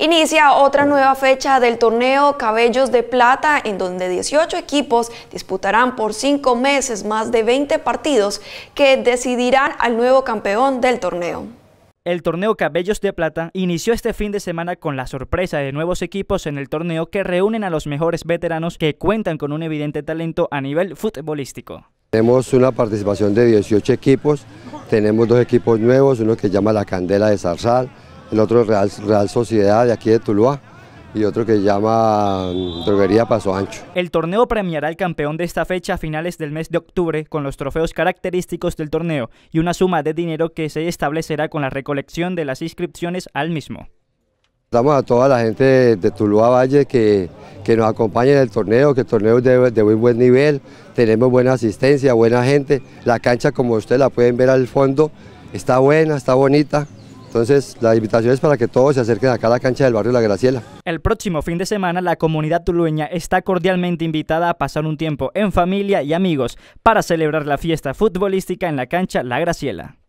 Inicia otra nueva fecha del torneo Cabellos de Plata, en donde 18 equipos disputarán por 5 meses más de 20 partidos que decidirán al nuevo campeón del torneo. El torneo Cabellos de Plata inició este fin de semana con la sorpresa de nuevos equipos en el torneo que reúnen a los mejores veteranos que cuentan con un evidente talento a nivel futbolístico. Tenemos una participación de 18 equipos, tenemos 2 equipos nuevos, uno que se llama La Candela de Zarzal, el otro Real Sociedad de aquí de Tuluá y otro que se llama Droguería Paso Ancho. El torneo premiará al campeón de esta fecha a finales del mes de octubre con los trofeos característicos del torneo y una suma de dinero que se establecerá con la recolección de las inscripciones al mismo. Damos a toda la gente de Tuluá Valle que nos acompañe en el torneo, que el torneo es de muy buen nivel, tenemos buena asistencia, buena gente, la cancha como ustedes la pueden ver al fondo está buena, está bonita. Entonces, la invitación es para que todos se acerquen acá a la cancha del barrio La Graciela. El próximo fin de semana, la comunidad tulueña está cordialmente invitada a pasar un tiempo en familia y amigos para celebrar la fiesta futbolística en la cancha La Graciela.